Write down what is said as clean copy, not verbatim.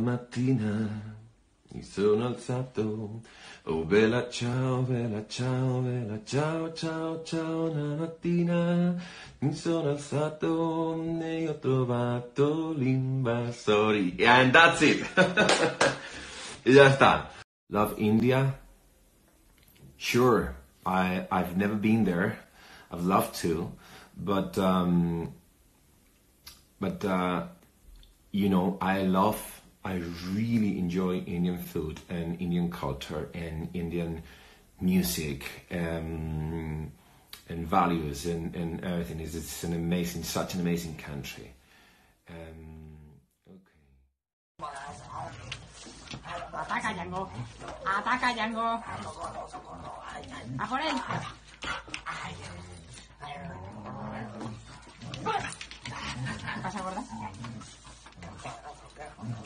mattina mi sono alzato, oh bella ciao, bella ciao, bella ciao, ciao, ciao, una mattina mi sono alzato e ho trovato l'invasori. And that's it! E ya está. Love India? Sure, I've never been there. I've loved to, but you know, I really enjoy Indian food and Indian culture and Indian music and values and everything. It's an amazing, such an amazing country. Okay. Ataca, Django. Ataca, Django. A por él. ¿Qué pasa, gorda?